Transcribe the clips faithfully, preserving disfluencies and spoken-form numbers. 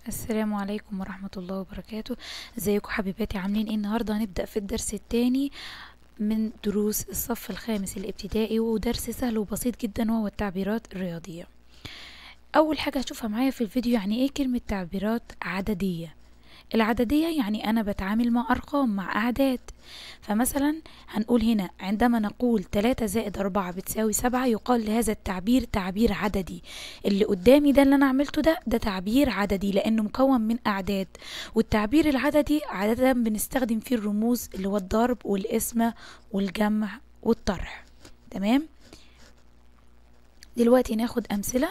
السلام عليكم ورحمة الله وبركاته. ازيكم حبيباتي، عاملين ايه؟ النهاردة هنبدأ في الدرس الثاني من دروس الصف الخامس الابتدائي، ودرس سهل وبسيط جدا وهو التعبيرات الرياضية. اول حاجة هتشوفها معايا في الفيديو يعني ايه كلمة تعبيرات عددية. العددية يعني أنا بتعامل مع أرقام، مع أعداد. فمثلا هنقول هنا عندما نقول تلاتة زائد أربعة بتساوي سبعة يقال لهذا التعبير تعبير عددي. اللي قدامي ده اللي أنا عملته ده ده تعبير عددي لأنه مكون من أعداد، والتعبير العددي عادة بنستخدم فيه الرموز اللي هو الضرب والقسمة والجمع والطرح. تمام، دلوقتي ناخد أمثلة.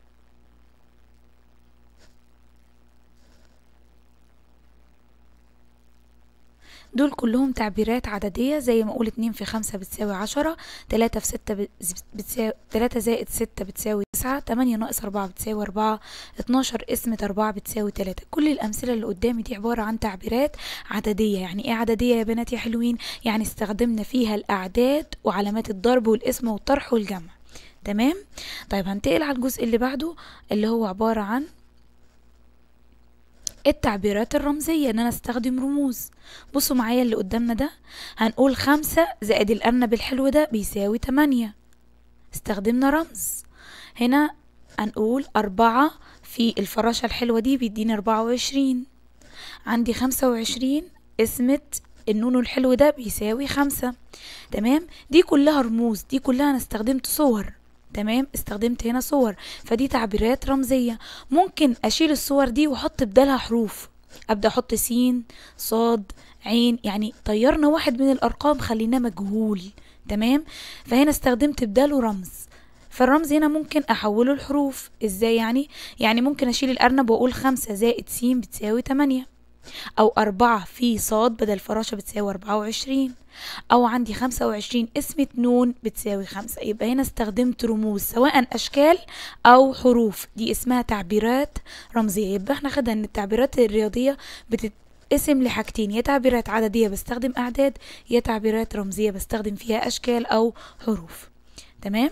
دول كلهم تعبيرات عددية، زي ما اقول اتنين في خمسة بتساوي عشرة، تلاتة في ستة بتساوي تلاتة زائد ستة بتساوي تسعة، تمانية ناقص أربعة بتساوي أربعة، اتناشر قسمة أربعة بتساوي تلاتة. كل الأمثلة اللي قدامي دي عبارة عن تعبيرات عددية. يعني ايه عددية يا بنات يا حلوين؟ يعني استخدمنا فيها الأعداد وعلامات الضرب والقسمة والطرح والجمع. تمام، طيب هنتقل على الجزء اللي بعده اللي هو عبارة عن التعبيرات الرمزية، ان انا استخدم رموز. بصوا معايا اللي قدامنا ده، هنقول خمسة زائد الارنب الحلو ده بيساوي تمانية، استخدمنا رمز. هنا هنقول أربعة في الفراشة الحلوة دي بيديني أربعة وعشرين، عندي خمسة وعشرين اسمة النونو الحلو ده بيساوي خمسة. تمام، دي كلها رموز، دي كلها انا استخدمت صور. تمام، استخدمت هنا صور، فدي تعبيرات رمزية. ممكن اشيل الصور دي واحط بدالها حروف، ابدا احط سين صاد عين، يعني طيرنا واحد من الارقام خليناه مجهول. تمام، فهنا استخدمت بداله رمز. فالرمز هنا ممكن احوله لحروف ازاي؟ يعني يعني ممكن اشيل الارنب واقول خمسة زائد س بتساوي تمانية، او أربعة في صاد بدل فراشة بتساوي أربعة وعشرين، او عندي خمسة وعشرين اسمة نون بتساوي خمسة. يبقى هنا استخدمت رموز سواء اشكال او حروف، دي اسمها تعبيرات رمزية. يبقى احنا خدنا ان التعبيرات الرياضية بتتقسم لحاجتين، يا تعبيرات عددية بستخدم اعداد، يا تعبيرات رمزية بستخدم فيها اشكال او حروف. تمام،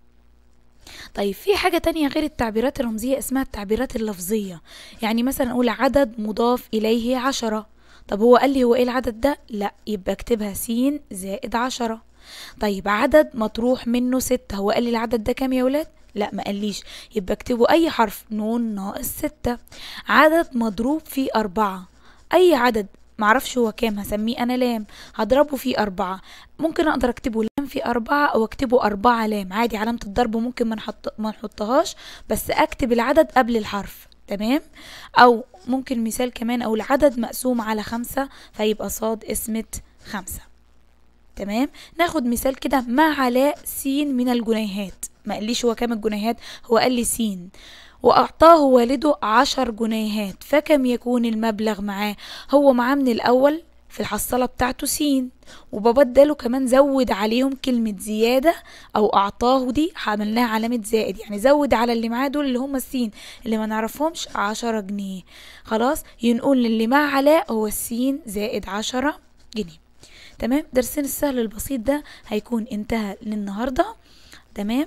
طيب في حاجة تانية غير التعبيرات الرمزية اسمها التعبيرات اللفظية. يعني مثلا اقول عدد مضاف اليه عشرة، طب هو قال لي هو ايه العدد ده؟ لا، يبقى اكتبها س زائد عشرة. طيب عدد مطروح منه ستة، هو قال لي العدد ده كام يا ولاد؟ لا ما قاليش، يبقى اكتبوا اي حرف، نون ناقص ستة. عدد مضروب فيه أربعة، اي عدد معرفش هو كام هسميه انا لام، هضربه فيه أربعة. ممكن اقدر اكتبه لام في أربعة او اكتبه أربعة لام عادي، علامة الضرب ممكن ما نحط ما نحطهاش، بس اكتب العدد قبل الحرف. تمام، او ممكن مثال كمان او العدد مقسوم على خمسة فيبقى صاد اسمة خمسة. تمام، ناخد مثال كده، ما علاء س من الجنيهات. ما قاليش هو كام الجنيهات، هو قال لي س، وأعطاه والده عشر جنيهات، فكم يكون المبلغ معاه؟ هو معاه من الأول في الحصالة بتاعته س، وبابا اداله كمان زود عليهم كلمة زيادة، أو أعطاه دي عملناها علامة زائد، يعني زود على اللي معاه دول اللي هم السين اللي ما نعرفهمش عشرة جنيه. خلاص، ينقول اللي مع علاء هو السين زائد عشرة جنيه. تمام، درسنا السهل البسيط ده هيكون انتهى للنهاردة. تمام،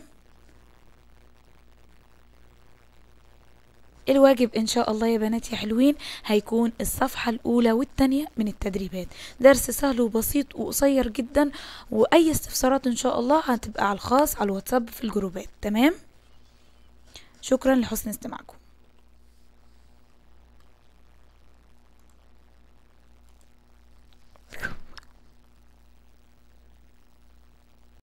الواجب ان شاء الله يا بنات يا حلوين هيكون الصفحة الاولى والتانية من التدريبات. درس سهل وبسيط وقصير جدا، واي استفسارات ان شاء الله هتبقى على الخاص على الواتساب في الجروبات. تمام، شكرا لحسن استماعكم.